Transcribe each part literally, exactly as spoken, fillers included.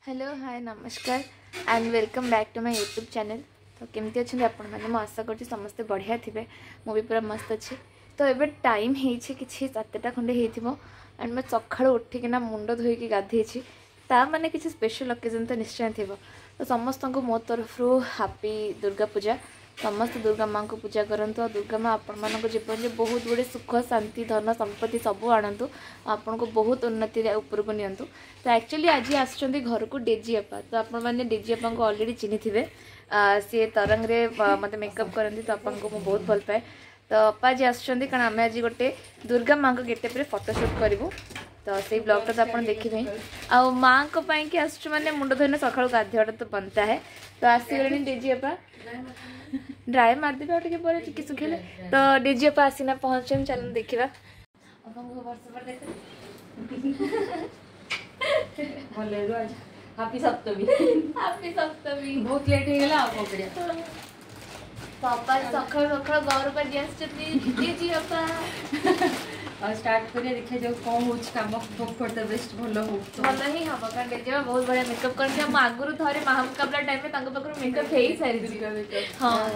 Hello hi नमस्कार and welcome back to my YouTube channel. तो केमती अच्छे आपण मैंने मुझे आशा कर समस्ते बढ़िया थे मु भी पूरा मस्त अच्छी। तो ये टाइम हो कि सातटा खंडे एंड मैं सका उठिकिना मुंड धोईकी गाधे ता मैंने किसी स्पेशल ओकेजन तो निश्चय थी। तो समस्त को मो तरफ हैप्पी दुर्गा पूजा। समस्त दुर्गा माँ को पूजा करंतु और दुर्गा माँ आपण मान जीवन में बहुत गुड़े सुख शांति धन संपत्ति सबू आणतु आपन को बहुत उन्नति उपरको नियंतु। तो एक्चुअली आज आसुँच घर को डेजी अपा। तो आपण मैंने डेजी अपा को ऑलरेडी चिन्ही थे। सी तरंग रे मत मेकअप करती तो आपन को बहुत भल पाए। तो अपा आज आसुँच कारण आम आज गोटे दुर्गा माँ को गेटअप फोटोशूट करूँ। तो से ब्लॉग तो आप देखिए आ माँ को कि आस मैंने मुंड धोने सका गाधेटा तो बनता है। तो आसगले डेजी अपा ड्राए मारदेवे और टे टिके सुखेले। तो डेजी अपा आसीना पहुँचे चल देखा हैप्पी सप्तमी हैप्पी सप्तमी बहुत लेट हो गला आप करिया। पापा सखा सखा घर पर डेजी अपा और स्टार्ट करिए देखिए जो कौन हो काम फॉर द बेस्ट भलो हो भल ही हम कारण डेजी बहुत बढ़िया मेकअप करके हम आगुरी थे महामुकाबला टाइम में तांको पाखर मेकअप हो ही सारी। हाँ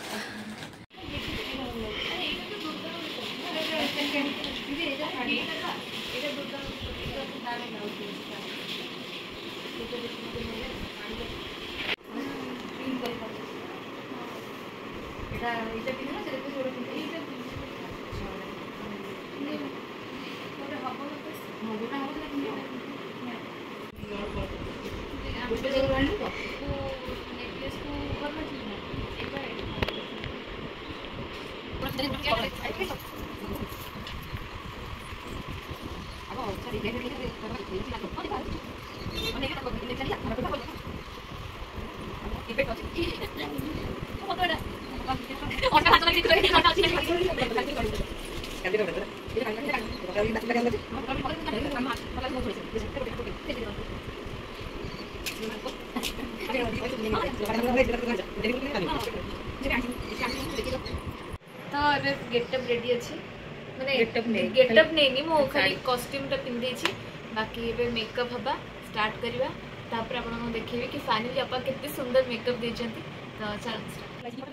तो गेटअप रेडी अच्छी माने गेटअप नहीं गेटअप नहीं मो खाली कॉस्ट्यूम टा पिंदे छी। बाकी एबे मेकअप हबा स्टार्ट करबा तापर आपण को देखिबे कि फाइनली अपा कितने सुंदर मेकअप दे छथि। तो चलो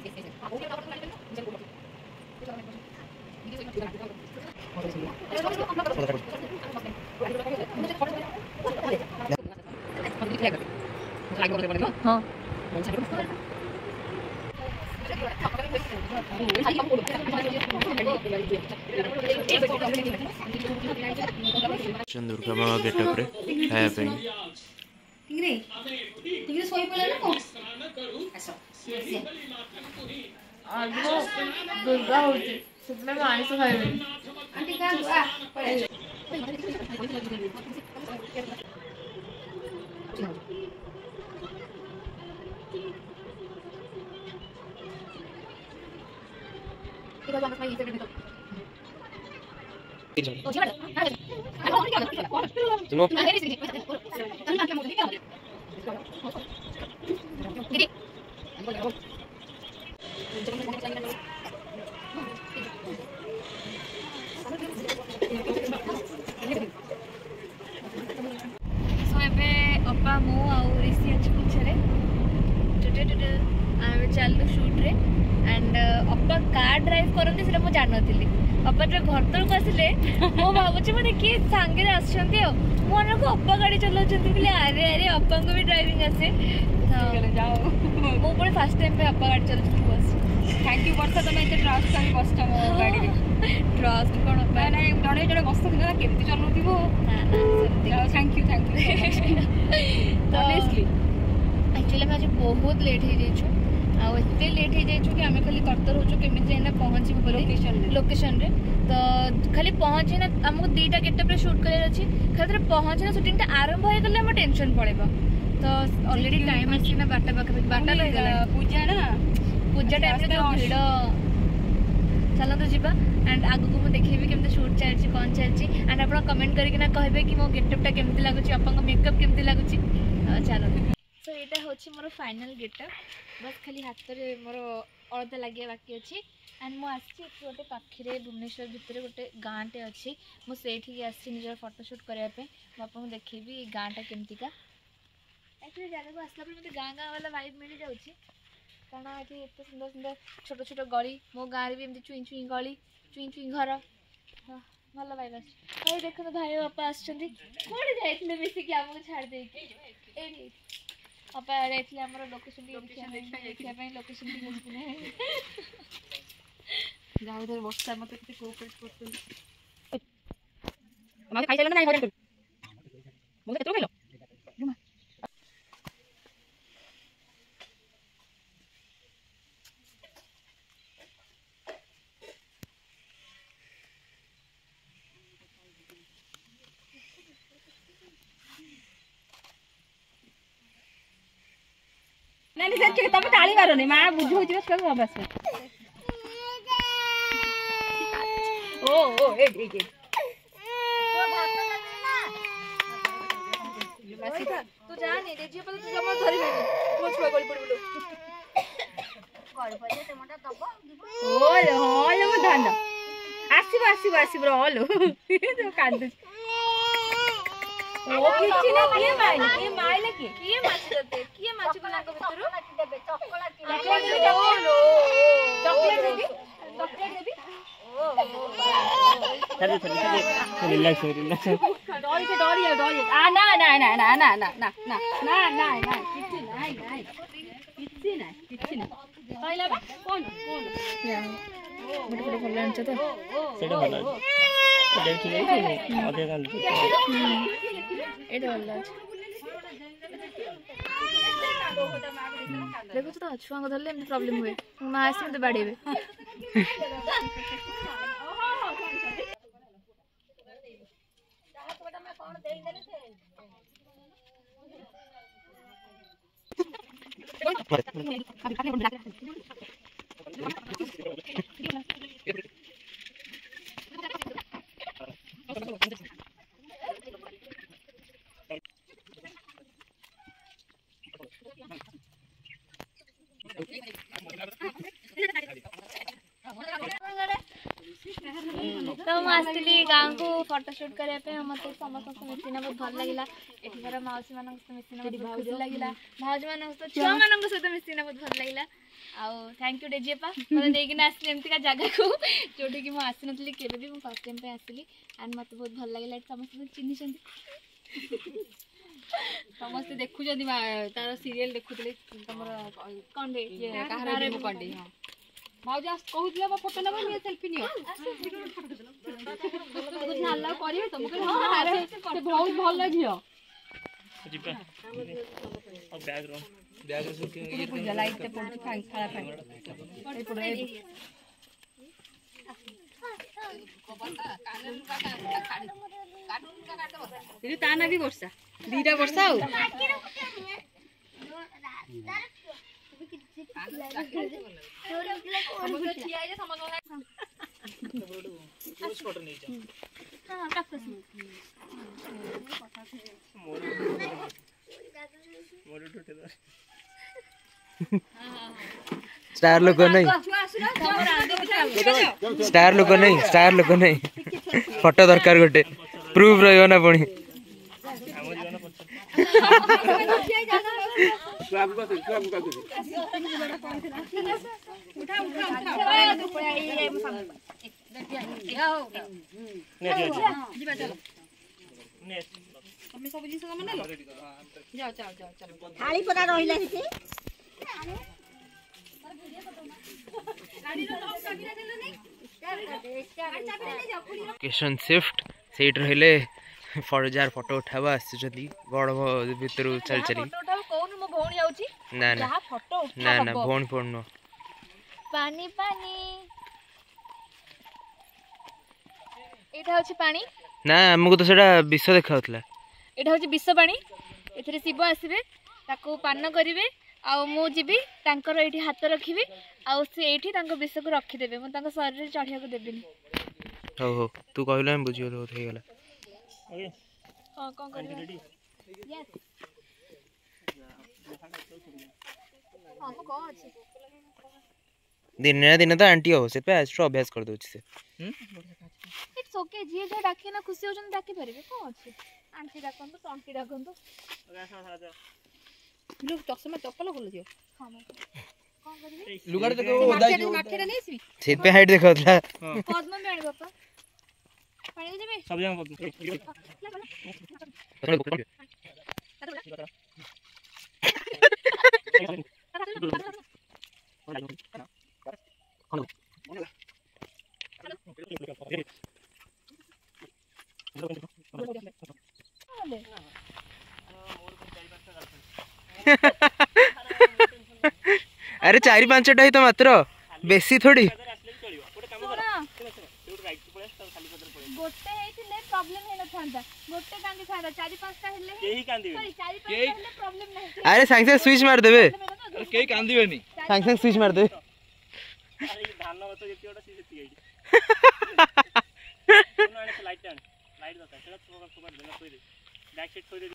हाँ दुर्गा माँ गेटअप रे है पे टिंगरे टिंगरे सोई पले ना को ऐसा आज वो दुर्गा होती सुबह में आने से खाए आंटी का आ पड़े इधर जाना चाहिए इधर सो एबे अपा मु आउ ऋषि अच्छे पिछे आम चलू शूट रे एंड अपा कार ड्राइव करते से मुझे जान नी अपा जो घर तक आसिले मो भावुँ मैंने किए सांगे मन को अपा गाड़ी चलाऊँ अरे अरे अपा को भी ड्राइविंग आसे मुझे फास्ट टाइम पे अपा गाड़ी चलाऊँ बस। थैंक यू वर्षा तुम एत ट्रस्ट कर कष्ट मो गाड़ी ट्रस्ट कौन ना जड़े जड़े बस ना केमती चलाऊ थैंक यू थैंक यू। तो एक्चुअली मैं आज बहुत लेट हो जाइए आते लेट हो जाइए कि आम खाली तरतर हो केमी जाइना पहुँचू लोकेशन लोकेशन रे। तो खाली पहुँची ना आमको दीटा गेटअप शूट कर अच्छी खाली पहुँची ना शूटिंग आरंभ हो गले आम टेंशन पड़ेगा। तो ऑलरेडी टाइम आसी ना बारटा पाखे बारटा रही पूजा ना पूजा टाइम जो भिड़ चलते जावा एंड आगक मुझे देखी केमती शूट चलती कौन चलती एंड आप कमेंट करके कहे कि मो गेटअपटा केमती लगुच आपा मेकअप केमती लगुच चलो। सो यहाँ हूँ मोर फाइनल गेटअप बस खाली हाथ में मोर अलता लगे बाकी अच्छी एंड मुझे गोटे पाखे भुवनेश्वर भितर गोटे गाँटे अच्छी मुझे निजर फोटोशूट करने आपको देखेबी गाँटा केमतिका। एक्चुअली जगह को आसला मत गाँ गाँ वाला वाइब मिल जाऊँगी कारण ये एत सुंदर सुंदर छोट छोट गली मो गाँव भी एमती चुई चुई गली चुई चुई घर भल वाइब आस देख भाई बापा आसुँच कौन जाइए मिसिक आमको छाड़ दे बापा जाइए आम लोकेशन देखा लोकेशन जाओ वर्षा मत कोऑपरेट कर खाई सारे ना खाइल नहीं नहीं सच्ची तब टाली मारो नहीं मां बुझो जी बस कर बस ओ ओ ए ए ए तू जानी देखिए पर तू जमा धरि बेनी मो छुआ गली पड़ बोलो गली पड़े टमाटर दबो ओ हो ले मो धान आसीबो आसीबो आसीबो हलो तो कांद ओ किछि ना किए माइले किए माइले की किए माछ दते किए माछ को नाको भितरु देबे चॉकलेट चॉकलेट चॉकलेट देबी चॉकलेट देबी ओ चल चल चल रिलैक्स रिलैक्स डोरी से डोरी है डोरी आ ना ना ना ना ना ना ना ना ना ना ना किछि नाही नाही किछि नाही किछि नाही कहला बा कोन कोन मोटे मोटे फल आनछ तो सेटा भला देख ठीक है अधे कान एटा भला अछि देखो तो छुआ को धरले प्रॉब्लम हुए मां आसी तो बाड़ेबे तो मुझे गाँव को फोटोशूट करने मत समस्त मिसिना बहुत भल लगे ये मौसी मान मिसिना बहुत खुशी लगे भाज मान छुआ मान सहित मिसिना बहुत भल लगे आउ थैंक यू डेजीपा मतलब नहीं आसली एमती जगह को जोटी कि मुझे नी केवे भी फर्स्ट टाइम आसली एंड मत बहुत भल लगे समस्त चिन्ह समस्त देखु तार सीरियल देखुले तुम कौन कंडे भाउजा कहूले फोटो नब नहीं सेल्फी नियो कुछ हल्ला करियो तुम के बहुत भल झियो जिबा अब बैकग्राउंड बैकग्राउंड ये पूजा लाइट ते पड़ खाई खाला खाई पड़ ए ये ताना भी वर्षा दीटा वर्षा हो स्टार लोक नहीं स्टार लोक नहीं स्टार लोक नहीं फोटो दरकार गोटे प्रूफ रहियो ना पुणी थाली पता रहिला हिते लोकेशन शिफ्ट सेट रहिले फरजार फोटो उठावा आसुचंदी गड़ भितर चल चली फोटो उठाओ कोन मो भौणी आउची ना ना जहां फोटो उठा ना ना भौणी फोड़नो पानी पानी एटा होची पानी ना हमको तो सेटा विष देखाउतला एटा होची विष पानी एथरे शिव आसीबे ताको पान करिवे आ मु जीबी तांकर एठी हाथ रखिबे आ से एठी तांको विष को रखि देबे म तांको शरीर रे चढ़िया को देबेनी हो हो तू कहला हम बुझियो हो થઈ गेला ओके हां कोन करिवे यस हां मो को अछि दिन ना दिन तो आंटी हो से पे एक्स्ट्रा अभ्यास कर दोछि से हम इट्स ओके जी जे डाके ना खुशी होजन डाके परबे को अछि आंटी डाकन तो आंटी डाकन तो लोग चश्मा चप्पल खोल दियो लुगाड़ देखो ओदा जो माठेरा नहीं आसी सेत पे हाइट देखौतला पद्म में आनी बापा पानी देबे सब जगह अरे चारि पांचटा ही तो मात्र बेसी थोड़ी गोटे हेतिले प्रॉब्लम हे न थांता गोटे कांदी थांता चारि पांचटा हेले केही कांदी सॉरी चारि पांचटा हेले प्रॉब्लम नाही अरे सांग सांग स्विच मार देबे अरे केही कांदीबेनी सांग सांग स्विच मार देबे अरे धान मत जेतियोटा सी जेति आइडी कोन लाइट आन लाइट दता सेला फोकस फोकस देना कोई दे बैक साइड कोई दे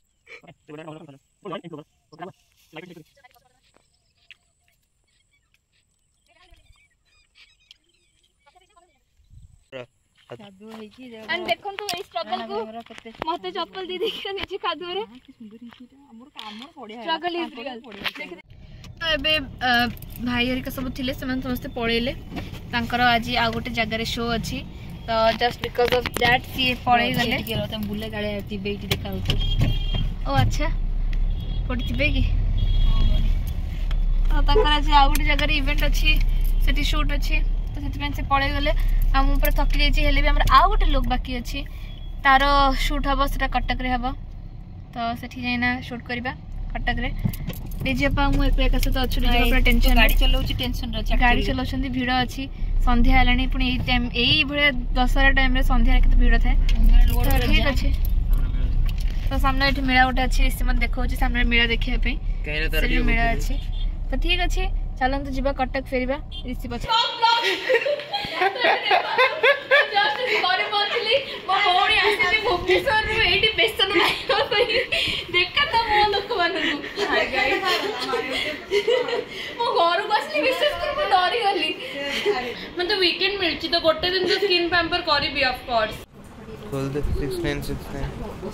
एंड देखो तो ए स्ट्रगल को मते चप्पल दी देखियो नीचे कादुओ रे स्ट्रगल इज रियल तो एबे भाई हरिका सब थिले समान समस्त पळेले तांकर आज आ गोटे जगह रे शो अछि तो जस्ट बिकॉज़ ऑफ दैट सी पळे गले तुम बुले गाड़ी टीवी देखा हो ओ अच्छा कोठी थिबे की तो तांकर आज आ गोटे जगह रे इवेंट अछि सेठी शूट अछि तो से पड़े गले आम ऊपर थकी जाइए हेले भी आमर आउ गोटे लोक बाकी अच्छी तार शूट हम से कटक रे हम तो सेठी जाइना शूट करवा कटक रे डीजेपा मु एक एक सहित अच्छे पूरा टेंशन गाड़ी चलाउछ टेंशन रछ गाड़ी चलाउछंदी भीड़ अच्छी संध्या हेलानी पुणी एई टाइम एई भळे दशहरा टाइम रे संध्या केते भीड़ थाए तो ठीक अच्छे तो सामने एठी मेला गोटे अच्छी सिमन देखौछि सामने मेला देखिया पे से मेला अच्छी तो ठीक अच्छे चलते जीवा कटक फेरवा ऋषि पछ मतलब वीकेंड मिलची तो गोटे दिन तो स्किन पैम्पर करी ऑफ कोर्स खोल दे सिक्स नाइन सिक्स नाइन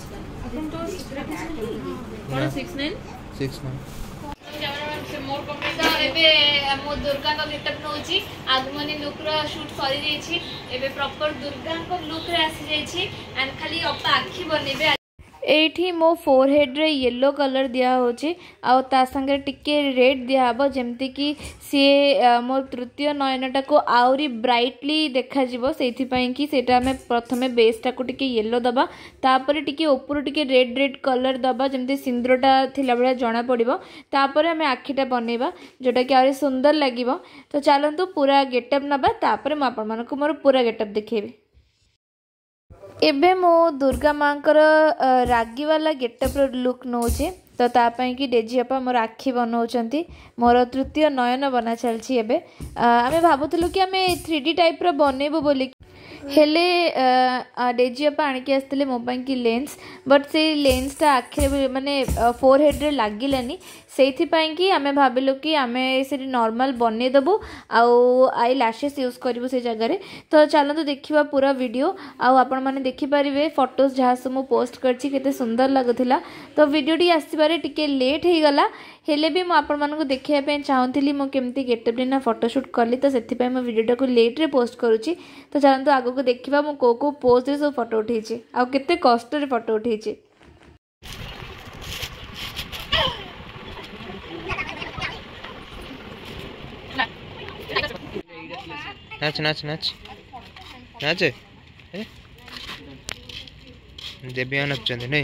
कौन सिक्स नाइन सिक्स नाइन मोर कपड़ा एबे मो दुर्गा का गेटअप नउची आगमनी लुक रो शूट सरी जाईची एबे प्रॉपर दुर्गा को लुक रे आसी जाईची एंड खाली अपा आखी बनेबे एठी मो फोरहेड रे येलो कलर दिया होची आ ता संगे टिके रेड दिया हबो जेमति कि सी मो तृतीय नयनटा को आउरी ब्राइटली देखा जिवो सेथि पई कि सेटा हमें प्रथमे बेसटा को टिके येलो दबा तापर टिके ऊपर टिके रेड रेड कलर दबा जेमति सिंदूरटा थिला बेला जणा पड़िबो तापर हमें आखिटा बनेबा जोटा कि आउरी सुंदर लागिबो तो चलंतु पूरा गेटअप नबा तापर म आपन मानको मोर पूरा गेटअप देखेबी एबे मो दुर्गा मांकर रागी वाला गेटअप लुक नौचे तो तापाई कि डेजीअपा मोर आखि बनाउछंती मोर तृतीय नयन बना चलछि एबे आमे भाबुथलु कि आमे थ्री डी टाइप रो बनेबो बोली हेले डेजीअपा आनिके आसले मो पई कि लेंस बट से लेंसटा आखिरे माने फोरहेड रे लागिलानी सेथि पई कि आमे भाबिलु कि आमे से नॉर्मल बने दबु आउ आई लैशेस यूज करबु से जगह रे तो चलंतु देखिबा पूरा वीडियो आउ आपण माने देखि परिबे फोटोज जहा से मु पोस्ट करछि केते सुंदर लागुथिला तो वीडियो टी आसीबारे टिके लेट हे गला हेले भी मु आपण मानको देखिया पे चाहूतिली मु केमती गेटअप दिना फोटोशूट करली तो सेथि पई मु वीडियोटा को लेट रे पोस्ट करूछि तो चलंतु आगो को देखिबा मु को को पोज रे सब फोटो उठैछि आ केते कष्ट रे फोटो उठैछि नाच नाच नाच नाच देबिया नचंदे नहीं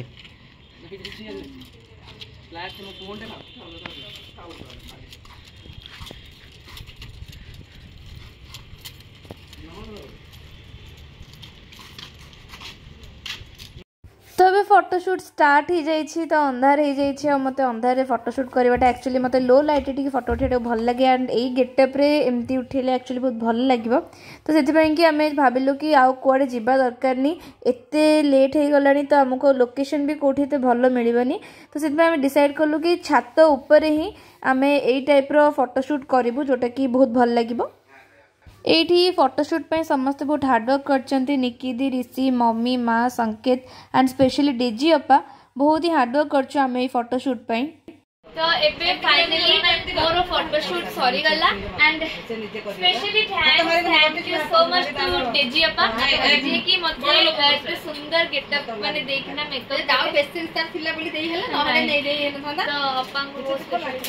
तो अबे फोटोशूट स्टार्ट हो जाइए तो अंधार हो जाइए मत अंधार फोटोशूट करवाटा एक्चुअली मत लो लाइट टी फोटो उठे भल लगे एंड यही गेटअप रे एमती उठेले एक्चुअली बहुत भल लगे तो से कि आम भाविलु कि आउ कुआडे जीवा दरकार नहीं एते लेट हो गलानी तो आमको लोकेशन भी कौटी तो भल मिलनी तो से आम डिसाइड कलु कि छात उपर ही आम यही टाइप रो फोटोशूट करूँ जोटा कि बहुत भल लगे एठी फोटोशूट पे समस्त बहुत हार्डवर्क करचंती निकिदी ऋषि मम्मी माँ संकेत एंड स्पेशली डेजी अपा बहुत ही हार्डवर्क करछु आम फोटोशूट पे तो एबे फाइनली मोर फोटोशूट सरी गला and specially thanks thank you so much to Daisy अपा जे की मते एते सुंदर गेटअप माने देखना मेकअप दाव पेशेंस तार थिला बोली देई हला नहले नै देई न थांदा तो अपा को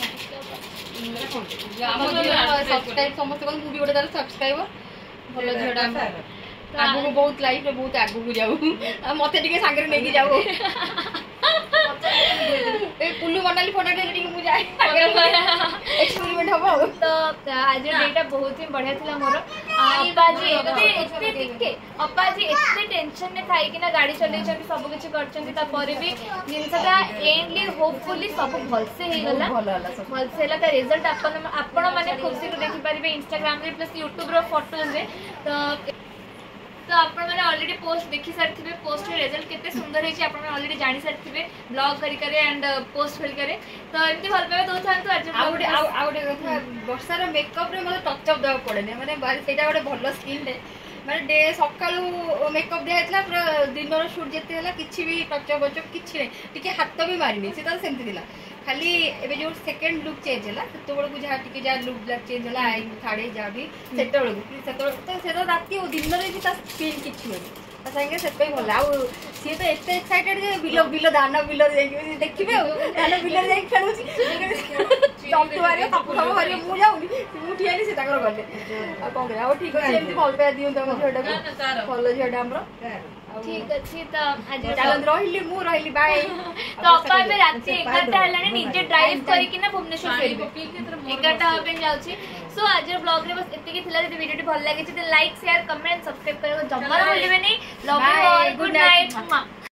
सब्सक्राइब समस्त को मूवी ओडे तार सब्सक्राइबर भलो झडा आगु को बहुत लाइफ रे बहुत आगु को जाऊ मते टिके सांगरे नै की जाऊ ए कुल्लू मनाली फोटो टिके मु जाय एक्सपेरिमेंट हबो तो आज डेटा बहुत ही बढ़िया थिला मोर अपा जी एते एते टिके अपा जी एते टेंशन में थाई कि ना गाड़ी चलै छथि सब किछ करछथि ता परे भी जिनसटा एंडली होपफुली सब भल से हे गला भल से ला ता रिजल्ट अपन आपण माने खुशी को देखि परिबे इंस्टाग्राम रे प्लस यूट्यूब रो फोटोज रे तो तो आपण माने ऑलरेडी पोस्ट देखि सारथिबे पोस्ट रे रिजल्ट केते सुंदर हेछि आपण माने ऑलरेडी जानि सारथिबे ब्लॉग करी करे एंड पोस्ट करी करे तो एमती भल पाबे दोथान तो आज आउडे आउडे कथा वर्षा रो मेकअप रे मते टच अप देवा पड़े नै माने सेटा गोटे भलो स्किन दे माने डे सकाळू मेकअप दे हेतला पूरा दिन रो शूट जेते हला किछि भी टच अप अप किछि नै टिके हाथ भी मारिनी से त सेमति दिला खाली एबे जो सेकंड लुक चेंज हला तो बड़ को जा टिके जा लुक ब्लैक चेंज हला आई थाडे जा भी सेटा बड़ को सेटा तो सेटा राती ओ दिन रे भी ता स्किन किछि नै ता संगे से पे भला आ सी तो एते एक्साइटेड जे बिलो बिलो दाना बिलो देखि देखिबे दाना बिलो जाई खेलुची जंतु आरे तापु सब हरि मु जाउनी मु ठियानी से ताकर गले आ कोन करे आ ठीक अछि एमति फॉल पे दिउ त हम झडा फॉलो झडा हमरो ठीक अछि तो आज चलन रहिली मु रहिली बाय तो अपा में रात एगारटा हलाने निजे ड्राइव करी कि ना भुवनेश्वर फेरबे एगारटा होबे जाउची सो आज ब्लॉग रे बस एते की थिला जे वीडियो भल लागे छै त लाइक शेयर कमेंट सब्सक्राइब करबो जम्मा भूलबे नै love you all good night.